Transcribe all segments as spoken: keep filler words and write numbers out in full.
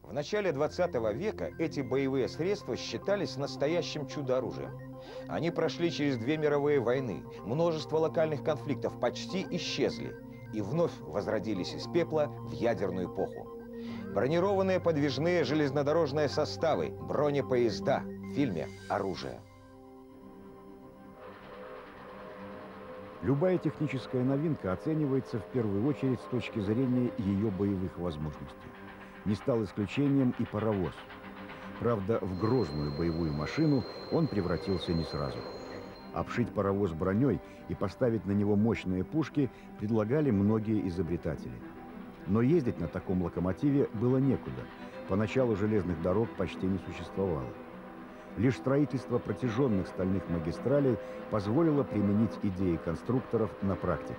В начале двадцатого века эти боевые средства считались настоящим чудо-оружием. Они прошли через две мировые войны, множество локальных конфликтов почти исчезли и вновь возродились из пепла в ядерную эпоху. Бронированные подвижные железнодорожные составы, бронепоезда в фильме «Оружие». Любая техническая новинка оценивается в первую очередь с точки зрения ее боевых возможностей. Не стал исключением и паровоз. Правда, в грозную боевую машину он превратился не сразу. Обшить паровоз броней и поставить на него мощные пушки предлагали многие изобретатели. Но ездить на таком локомотиве было некуда. Поначалу железных дорог почти не существовало. Лишь строительство протяженных стальных магистралей позволило применить идеи конструкторов на практике.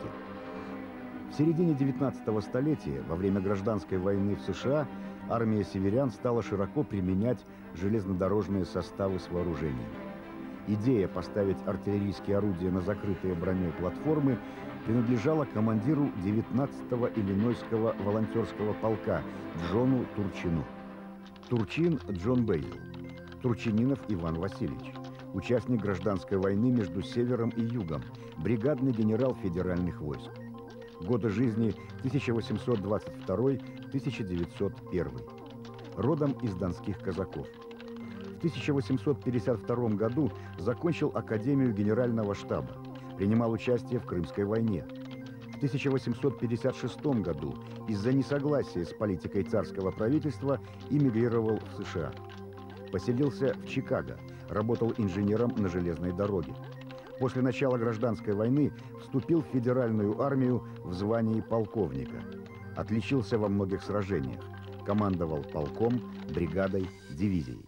В середине девятнадцатого столетия, во время гражданской войны в США, армия северян стала широко применять железнодорожные составы с вооружением. Идея поставить артиллерийские орудия на закрытые броней платформы принадлежала командиру девятнадцатого Иллинойского волонтерского полка Джону Турчину. Турчин Джон Бейл. Турчининов Иван Васильевич. Участник гражданской войны между Севером и Югом. Бригадный генерал федеральных войск. Годы жизни тысяча восемьсот двадцать второй — тысяча девятьсот первый. Родом из донских казаков. В тысяча восемьсот пятьдесят втором году закончил Академию Генерального штаба. Принимал участие в Крымской войне. В тысяча восемьсот пятьдесят шестом году из-за несогласия с политикой царского правительства эмигрировал в США. Поселился в Чикаго, работал инженером на железной дороге. После начала гражданской войны вступил в федеральную армию в звании полковника. Отличился во многих сражениях. Командовал полком, бригадой, дивизией.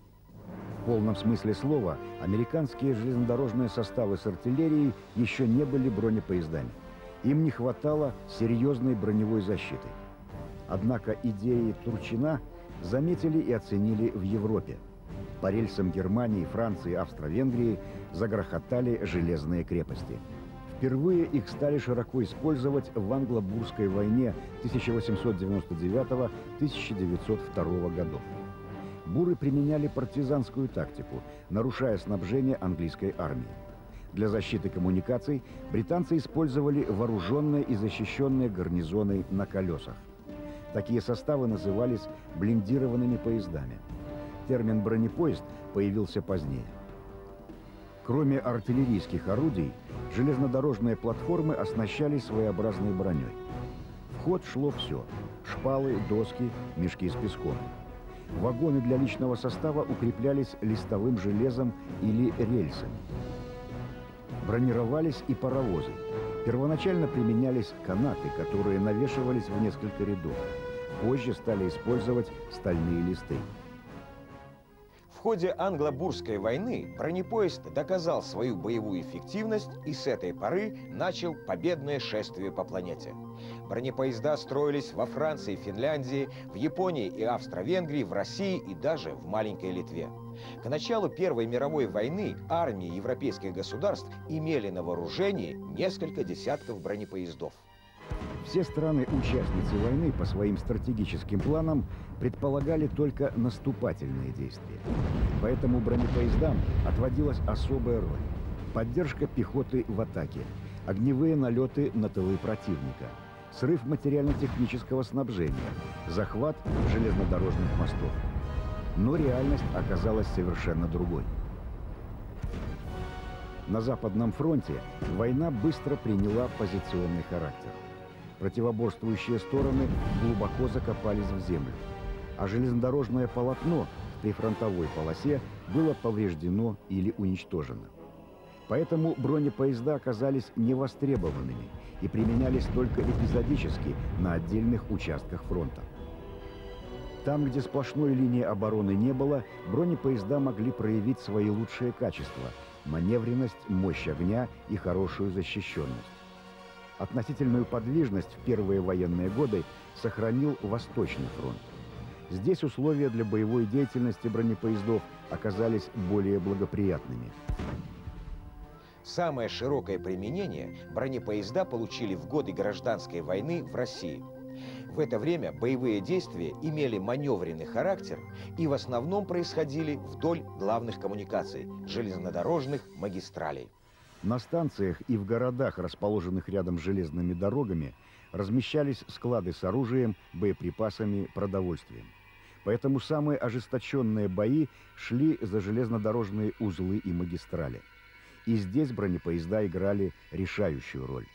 В полном смысле слова, американские железнодорожные составы с артиллерией еще не были бронепоездами. Им не хватало серьезной броневой защиты. Однако идеи Турчина заметили и оценили в Европе. По рельсам Германии, Франции, Австро-Венгрии загрохотали железные крепости. Впервые их стали широко использовать в Англо-Бурской войне тысяча восемьсот девяносто девятого — тысяча девятьсот второго годов. Буры применяли партизанскую тактику, нарушая снабжение английской армии. Для защиты коммуникаций британцы использовали вооруженные и защищенные гарнизоны на колесах. Такие составы назывались блиндированными поездами. Термин «бронепоезд» появился позднее. Кроме артиллерийских орудий, железнодорожные платформы оснащались своеобразной броней. В ход шло все – шпалы, доски, мешки с песком. Вагоны для личного состава укреплялись листовым железом или рельсами. Бронировались и паровозы. Первоначально применялись канаты, которые навешивались в несколько рядов. Позже стали использовать стальные листы. В ходе Англо-Бурской войны бронепоезд доказал свою боевую эффективность и с этой поры начал победное шествие по планете. Бронепоезда строились во Франции, Финляндии, в Японии и Австро-Венгрии, в России и даже в маленькой Литве. К началу Первой мировой войны армии европейских государств имели на вооружении несколько десятков бронепоездов. Все страны-участницы войны по своим стратегическим планам предполагали только наступательные действия. Поэтому бронепоездам отводилась особая роль. Поддержка пехоты в атаке, огневые налеты на тылы противника, срыв материально-технического снабжения, захват железнодорожных мостов. Но реальность оказалась совершенно другой. На Западном фронте война быстро приняла позиционный характер. Противоборствующие стороны глубоко закопались в землю, а железнодорожное полотно в прифронтовой полосе было повреждено или уничтожено. Поэтому бронепоезда оказались невостребованными и применялись только эпизодически на отдельных участках фронта. Там, где сплошной линии обороны не было, бронепоезда могли проявить свои лучшие качества – маневренность, мощь огня и хорошую защищенность. Относительную подвижность в первые военные годы сохранил Восточный фронт. Здесь условия для боевой деятельности бронепоездов оказались более благоприятными. Самое широкое применение бронепоезда получили в годы гражданской войны в России. В это время боевые действия имели маневренный характер и в основном происходили вдоль главных коммуникаций – железнодорожных магистралей. На станциях и в городах, расположенных рядом с железными дорогами, размещались склады с оружием, боеприпасами, продовольствием. Поэтому самые ожесточенные бои шли за железнодорожные узлы и магистрали. И здесь бронепоезда играли решающую роль.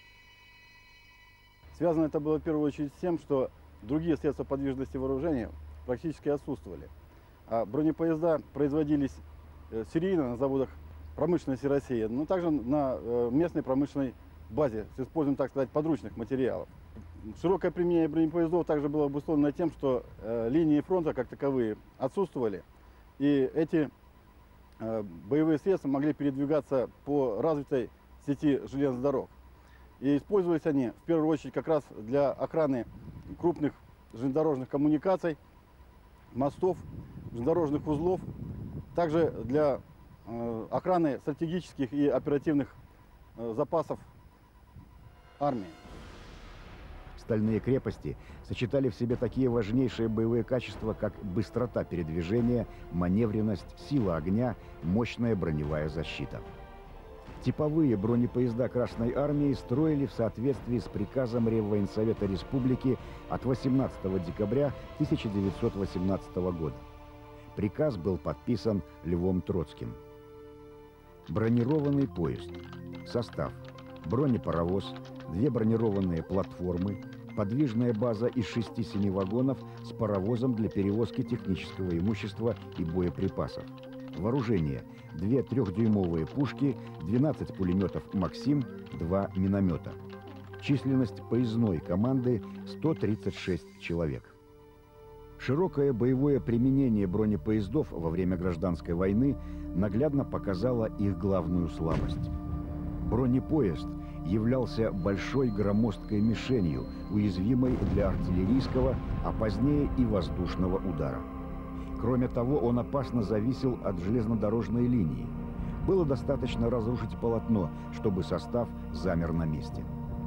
Связано это было в первую очередь с тем, что другие средства подвижности вооружения практически отсутствовали. А бронепоезда производились серийно на заводах промышленности России, но также на местной промышленной базе с использованием, так сказать, подручных материалов. Широкое применение бронепоездов также было обусловлено тем, что линии фронта как таковые отсутствовали, и эти боевые средства могли передвигаться по развитой сети железных дорог. И использовались они в первую очередь как раз для охраны крупных железнодорожных коммуникаций, мостов, железнодорожных узлов, также для э, охраны стратегических и оперативных э, запасов армии. Стальные крепости сочетали в себе такие важнейшие боевые качества, как быстрота передвижения, маневренность, сила огня, мощная броневая защита. Типовые бронепоезда Красной Армии строили в соответствии с приказом Реввоенсовета Республики от восемнадцатого декабря тысяча девятьсот восемнадцатого года. Приказ был подписан Львом Троцким. Бронированный поезд. Состав. Бронепаровоз, две бронированные платформы, подвижная база из шести-семи вагонов с паровозом для перевозки технического имущества и боеприпасов. Вооружение. Две трехдюймовые пушки, двенадцать пулеметов «Максим», два миномета. Численность поездной команды – сто тридцать шесть человек. Широкое боевое применение бронепоездов во время гражданской войны наглядно показало их главную слабость. Бронепоезд являлся большой громоздкой мишенью, уязвимой для артиллерийского, а позднее и воздушного удара. Кроме того, он опасно зависел от железнодорожной линии. Было достаточно разрушить полотно, чтобы состав замер на месте.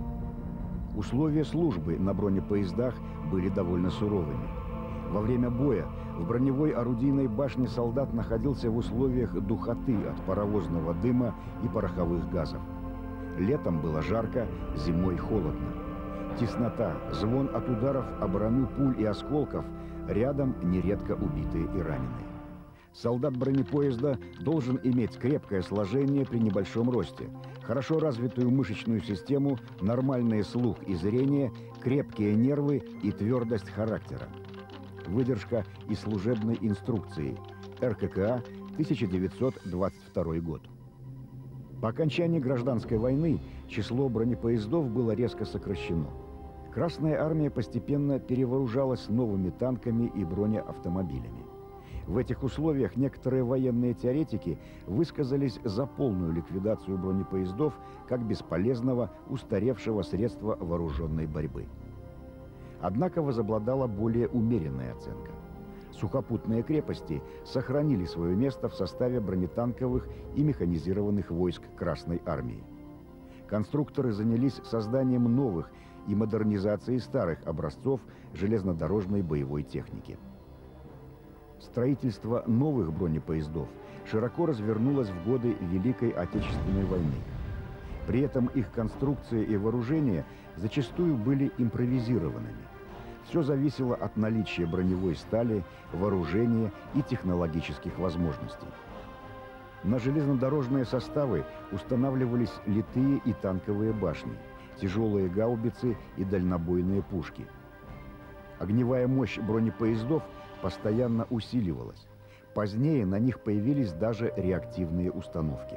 Условия службы на бронепоездах были довольно суровыми. Во время боя в броневой орудийной башне солдат находился в условиях духоты от паровозного дыма и пороховых газов. Летом было жарко, зимой холодно. Теснота, звон от ударов о броню пуль и осколков, рядом нередко убитые и раненые. Солдат бронепоезда должен иметь крепкое сложение при небольшом росте, хорошо развитую мышечную систему, нормальный слух и зрение, крепкие нервы и твердость характера. Выдержка из служебной инструкции. эр ка ка а, тысяча девятьсот двадцать второй год. По окончании гражданской войны число бронепоездов было резко сокращено. Красная армия постепенно перевооружалась новыми танками и бронеавтомобилями. В этих условиях некоторые военные теоретики высказались за полную ликвидацию бронепоездов как бесполезного, устаревшего средства вооруженной борьбы. Однако возобладала более умеренная оценка. Сухопутные крепости сохранили свое место в составе бронетанковых и механизированных войск Красной армии. Конструкторы занялись созданием новых и модернизацией старых образцов железнодорожной боевой техники. Строительство новых бронепоездов широко развернулось в годы Великой Отечественной войны. При этом их конструкция и вооружение зачастую были импровизированными. Все зависело от наличия броневой стали, вооружения и технологических возможностей. На железнодорожные составы устанавливались литые и танковые башни, тяжелые гаубицы и дальнобойные пушки. Огневая мощь бронепоездов постоянно усиливалась. Позднее на них появились даже реактивные установки.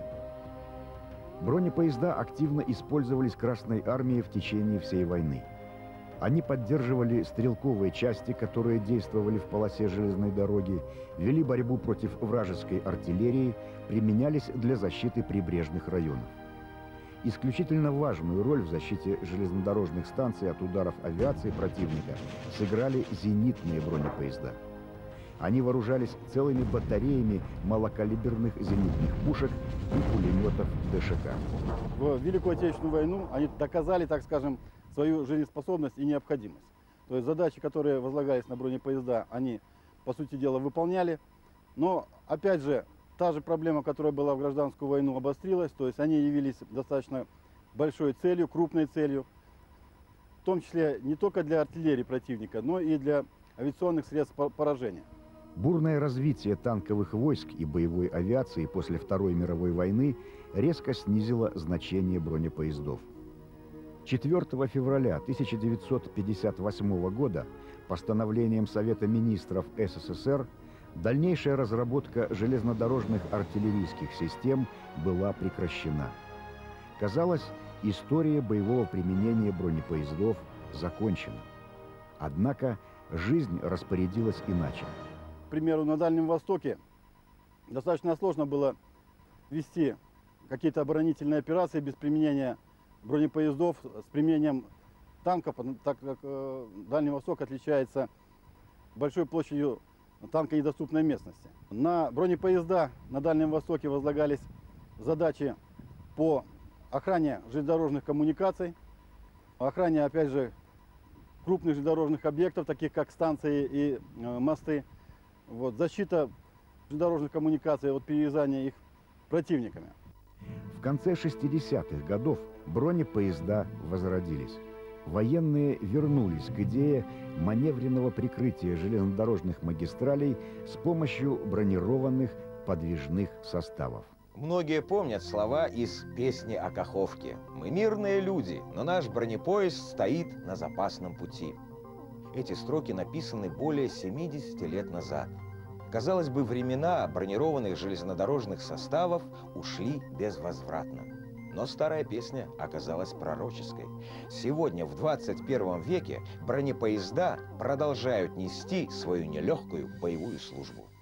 Бронепоезда активно использовались Красной армией в течение всей войны. Они поддерживали стрелковые части, которые действовали в полосе железной дороги, вели борьбу против вражеской артиллерии, применялись для защиты прибрежных районов. Исключительно важную роль в защите железнодорожных станций от ударов авиации противника сыграли зенитные бронепоезда. Они вооружались целыми батареями малокалиберных зенитных пушек и пулеметов дэ шэ ка. В Великую Отечественную войну они доказали, так скажем, свою жизнеспособность и необходимость. То есть задачи, которые возлагались на бронепоезда, они, по сути дела, выполняли. Но, опять же, та же проблема, которая была в гражданскую войну, обострилась. То есть они явились достаточно большой целью, крупной целью. В том числе не только для артиллерии противника, но и для авиационных средств поражения. Бурное развитие танковых войск и боевой авиации после Второй мировой войны резко снизило значение бронепоездов. четвёртого февраля тысяча девятьсот пятьдесят восьмого года постановлением Совета министров СССР дальнейшая разработка железнодорожных артиллерийских систем была прекращена. Казалось, история боевого применения бронепоездов закончена. Однако жизнь распорядилась иначе. К примеру, на Дальнем Востоке достаточно сложно было вести какие-то оборонительные операции без применения бронепоездов, с применением танков, так как э, Дальний Восток отличается большой площадью танконедоступной местности. На бронепоезда на Дальнем Востоке возлагались задачи по охране железнодорожных коммуникаций, охране, опять же, крупных железнодорожных объектов, таких как станции и э, мосты. Вот, защита железнодорожных коммуникаций от перерезания их противниками. В конце шестидесятых годов бронепоезда возродились. Военные вернулись к идее маневренного прикрытия железнодорожных магистралей с помощью бронированных подвижных составов. Многие помнят слова из песни о Каховке. «Мы мирные люди, но наш бронепоезд стоит на запасном пути». Эти строки написаны более семидесяти лет назад. Казалось бы, времена бронированных железнодорожных составов ушли безвозвратно. Но старая песня оказалась пророческой. Сегодня, в двадцать первом веке, бронепоезда продолжают нести свою нелегкую боевую службу.